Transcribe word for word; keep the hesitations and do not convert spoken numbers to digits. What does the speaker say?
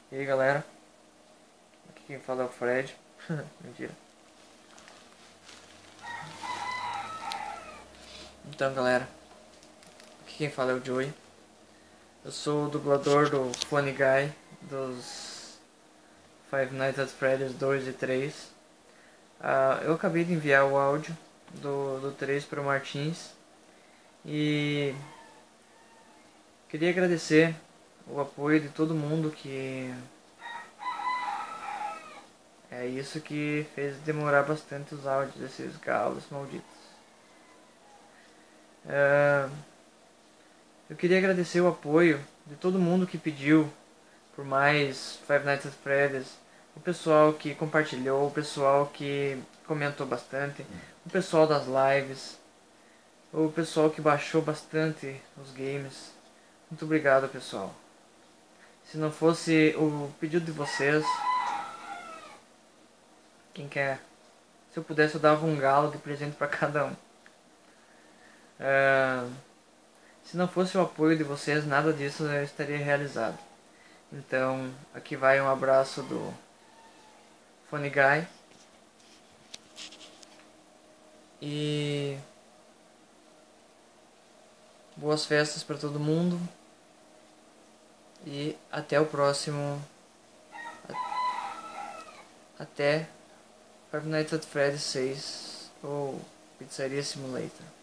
E aí galera, aqui quem fala é o Fred. Mentira. Então galera, aqui quem fala é o Joey. Eu sou o dublador do Funny Guy dos Five Nights at Freddy's dois e três. Uh, eu acabei de enviar o áudio do, do três para o Martins e queria agradecer o apoio de todo mundo, que é isso que fez demorar bastante os áudios desses galos malditos. Uh, eu queria agradecer o apoio de todo mundo que pediu por mais Five Nights at Freddy's, o pessoal que compartilhou, o pessoal que comentou bastante, o pessoal das lives, o pessoal que baixou bastante os games. Muito obrigado, pessoal. Se não fosse o pedido de vocês, quem quer? Se eu pudesse, eu dava um galo de presente para cada um. Uh, se não fosse o apoio de vocês, nada disso eu estaria realizado. Então, aqui vai um abraço do Funny Guy. E boas festas para todo mundo. E até o próximo. Até Five Nights at Freddy's seis ou Pizzaria Simulator.